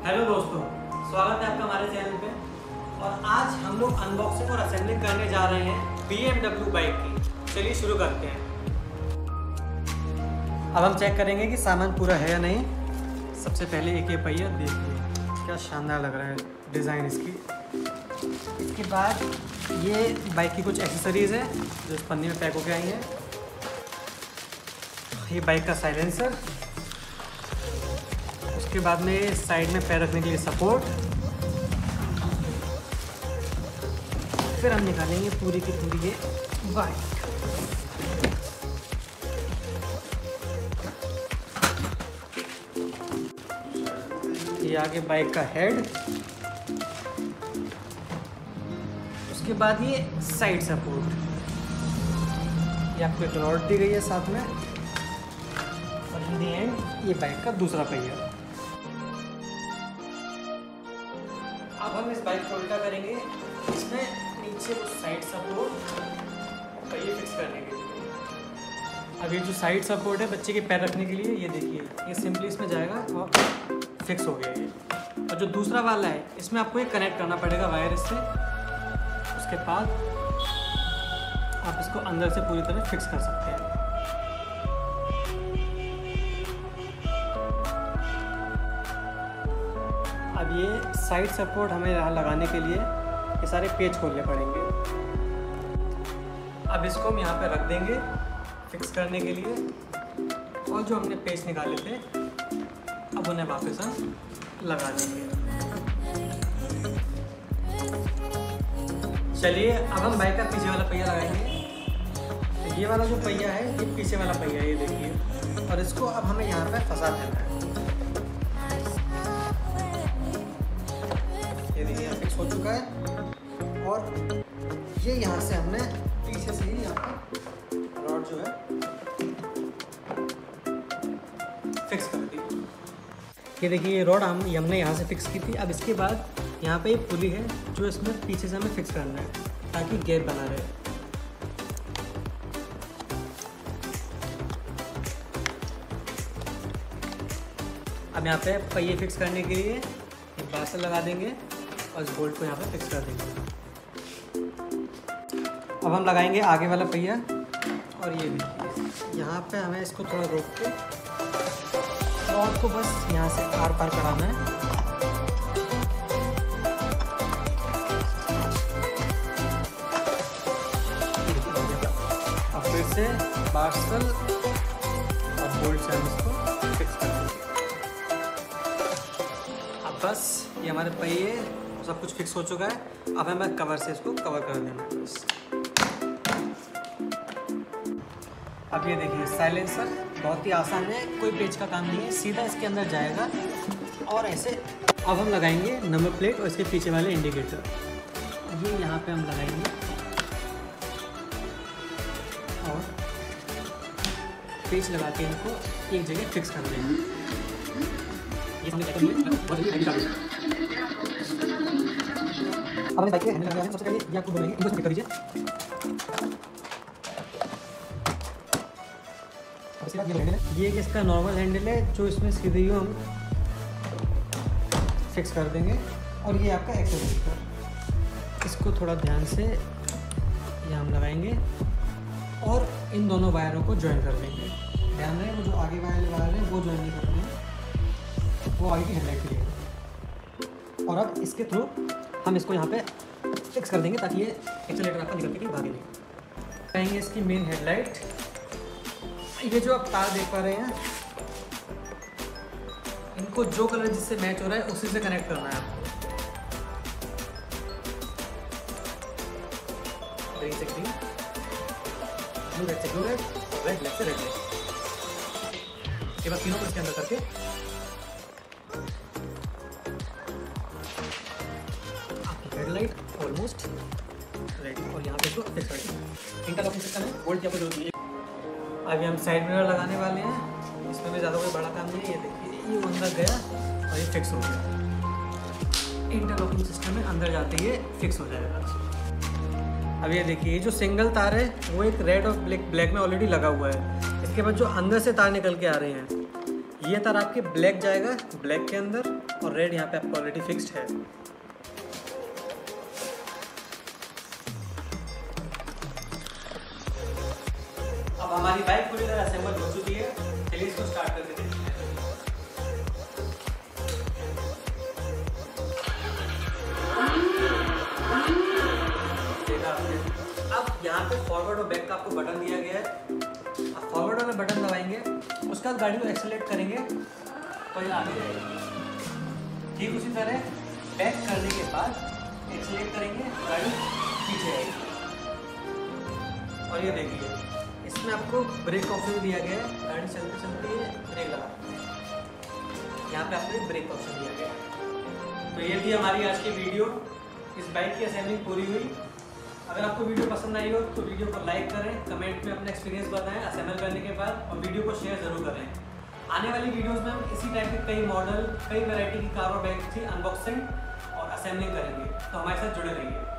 Hello दोस्तों, स्वागत है आपका हमारे चैनल पे। और आज हम लोग अनबॉक्सिंग और असेंबलिंग करने जा रहे हैं BMW बाइक की। चलिए शुरू करते हैं। अब हम चेक करेंगे कि सामान पूरा है या नहीं। सबसे पहले एक ये पहिया देखिए, क्या शानदार लग रहा है डिज़ाइन इसकी। इसके बाद ये बाइक की कुछ एक्सेसरीज़ है जो इस पन्नी में पैक होकर आई हैं। ये बाइक का साइलेंसर, उसके बाद में साइड में पैर रखने के लिए सपोर्ट। फिर हम निकालेंगे पूरी की पूरी ये बाइक। ये आगे बाइक का हेड, उसके बाद ये साइड सपोर्ट। ये आपको एक रॉड दी गई है साथ में, और इन दी एंड ये बाइक का दूसरा पहिया। अब हम इस बाइक को उल्टा करेंगे। इसमें नीचे वो साइड सपोर्ट पहिए फिक्स करने के लिए। अब ये जो साइड सपोर्ट है बच्चे के पैर रखने के लिए, ये देखिए ये सिंपली इसमें जाएगा और फिक्स हो गया ये। और जो दूसरा वाला है इसमें आपको ये कनेक्ट करना पड़ेगा वायर इससे। उसके बाद आप इसको अंदर से पूरी तरह फिक्स कर सकते हैं। अब ये साइड सपोर्ट हमें यहाँ लगाने के लिए ये सारे पेच खोलने पड़ेंगे। अब इसको हम यहाँ पे रख देंगे फिक्स करने के लिए। और जो हमने पेच निकाले थे अब उन्हें वापस हम लगा देंगे। चलिए अब हम बाइक का पीछे वाला पहिया लगाएंगे। तो ये वाला जो पहिया है ये पीछे वाला पहिया है, ये देखिए। और इसको अब हमें यहाँ पर फंसा देना है। ये देखिए फिक्स हो चुका है। और ये यहाँ से हमने पीछे से ही यहाँ पर रॉड जो है फिक्स कर दी। ये देखिए ये रॉड हमने यहाँ से फिक्स की थी। अब इसके बाद यहाँ पे एक पुली है जो इसमें पीछे से हमें फिक्स करना है ताकि गैप बना रहे। अब यहाँ पे पहिए फिक्स करने के लिए एक बासर लगा देंगे और इस बोल्ट को यहाँ पे फिक्स कर देंगे। अब हम लगाएंगे आगे वाला पहिया। और ये देखिए यहाँ पे हमें इसको थोड़ा रोक के रॉड को बस यहाँ से आर पार कराना है। अब फिर से बासर और बोल्ट से हम इसको फिक्स कर देंगे। अब बस ये हमारे पहिए सब कुछ फिक्स हो चुका है। अब हमें कवर से इसको कवर कर देना है बस। अब ये देखिए साइलेंसर बहुत ही आसान है, कोई पेच का काम नहीं है, सीधा इसके अंदर जाएगा और ऐसे। अब हम लगाएंगे नंबर प्लेट और इसके पीछे वाले इंडिकेटर। ये यहाँ पे हम लगाएंगे और पेच लगा के इनको एक जगह फिक्स कर देंगे। अब बाइक के हैंडल लगाने सबसे पहले ये आपको बोलेंगे इनको कर दीजिए। अब इसके बाद ये हैंडल है, ये इसका नॉर्मल हैंडल है जो इसमें सीधे ही हम फिक्स कर देंगे। और ये आपका एक्सेलरेटर, इसको थोड़ा ध्यान से यहाँ हम लगाएंगे और इन दोनों वायरों को ज्वाइन कर देंगे। ध्यान रहे वो जो आगे वायर है वो ज्वाइन नहीं करनी है, वो आगे की हेडलाइट के लिए। और अब इसके थ्रू हम इसको यहाँ पे फिक्स कर देंगे ताकि ये एक्सेलरेटर आपका निकल के कहीं भागे नहीं। कहेंगे इसकी मेन हेडलाइट, ये जो आप तार देख पा रहे हैं इनको जो कलर जिससे मैच हो रहा है उसी से कनेक्ट करना है आपको। ग्रीन से ग्रीन, ब्लू रेड से ब्लू रेड, रेड ब्लैक से रेड ब्लैक। ये बस तीनों को इसके अंदर करके आपकी हेडलाइट ऑलमोस्ट रेडी। और यहाँ पे इसको फिक्स कर देंगे। इंटरलॉकिंग सिस्टम है, बोल्ट की आपको जरूरत नहीं है। अभी हम साइड मिरर लगाने वाले हैं। इसमें भी ज़्यादा कोई बड़ा काम नहीं है। ये देखिए ये अंदर गया और ये फिक्स हो गया। इंटरलॉकिंग सिस्टम में अंदर जाते ही फिक्स हो जाएगा। अब ये देखिए ये जो सिंगल तार है वो एक रेड और ब्लैक में ऑलरेडी लगा हुआ है। इसके बाद जो अंदर से तार निकल के आ रहे हैं ये तार आपके ब्लैक जाएगा, ब्लैक के अंदर, और रेड यहाँ पे आपका ऑलरेडी फिक्स्ड है। अब हमारी बाइक पूरी तरह असेंबल हो चुकी है। चलिए इसको स्टार्ट करके देखते हैं। अब यहाँ पे फॉरवर्ड और बैक का आपको बटन दिया गया है। अब फॉरवर्ड वाला बटन दबाएंगे, उसके बाद गाड़ी को एक्सेलेरेट करेंगे तो ये आगे जाएगी। ठीक उसी तरह बैक करने के बाद एक्सेलेरेट करेंगे, गाड़ी पीछे आएगी। और ये देखिए, इसमें आपको ब्रेक ऑप्शन दिया गया है। गाड़ी चलते चलते ब्रेक लगा, यहाँ पे आपको ब्रेक ऑप्शन दिया गया है। तो ये थी हमारी आज की वीडियो। इस बाइक की असेंबलिंग पूरी हुई। अगर आपको वीडियो पसंद आई हो तो वीडियो को लाइक करें, कमेंट में अपना एक्सपीरियंस बताएं असेंबल करने के बाद, और वीडियो को शेयर ज़रूर करें। आने वाली वीडियोस में हम इसी टाइप के कई मॉडल, कई वैरायटी की कार और बाइक की अनबॉक्सिंग और असेंबलिंग करेंगे, तो हमारे साथ जुड़े रहिए।